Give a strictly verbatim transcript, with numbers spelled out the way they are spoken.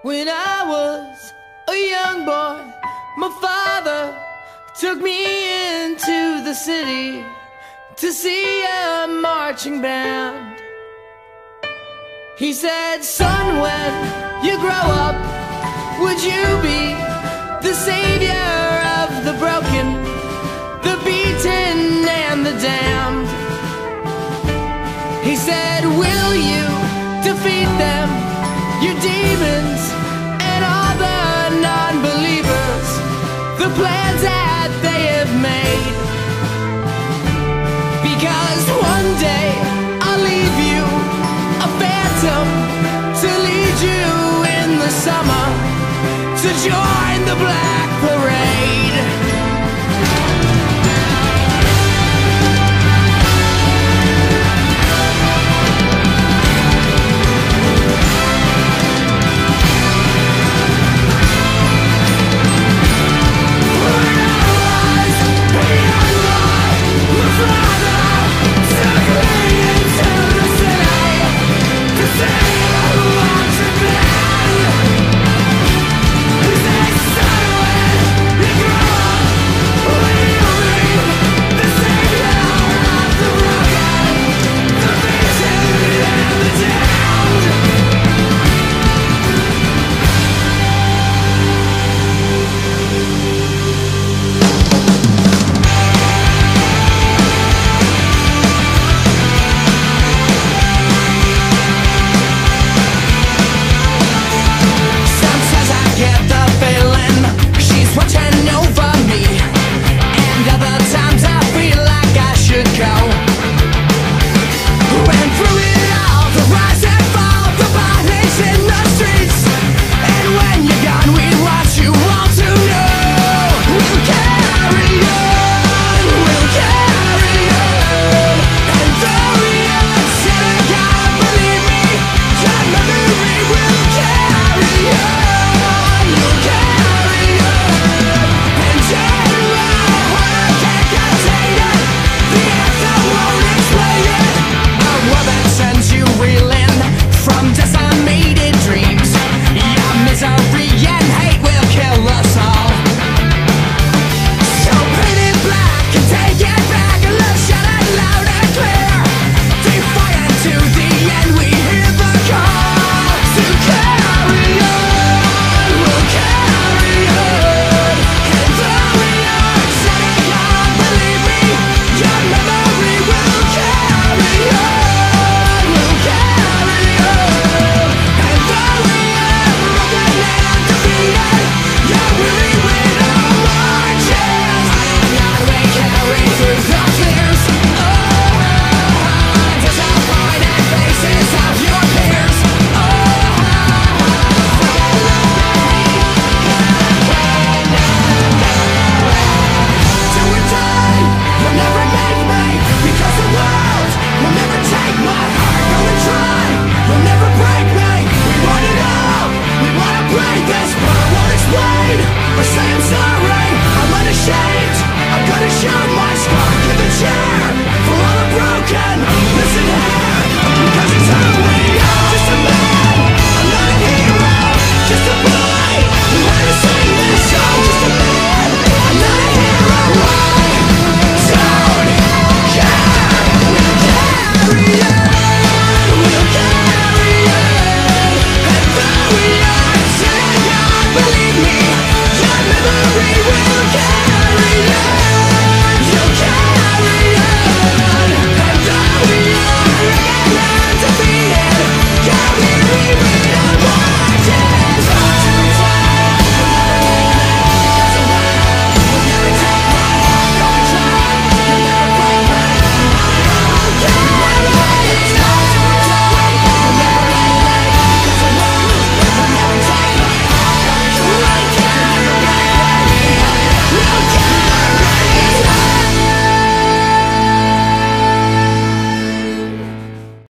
When I was a young boy, my father took me into the city to see a marching band. He said, son, when you grow up, would you be the savior of the broken, the beaten and the damned? He said, will you defeat them, your demons and all the non-believers, the plans that they have made? Because one day I'll leave you a phantom to lead you in the summer to join the black parade.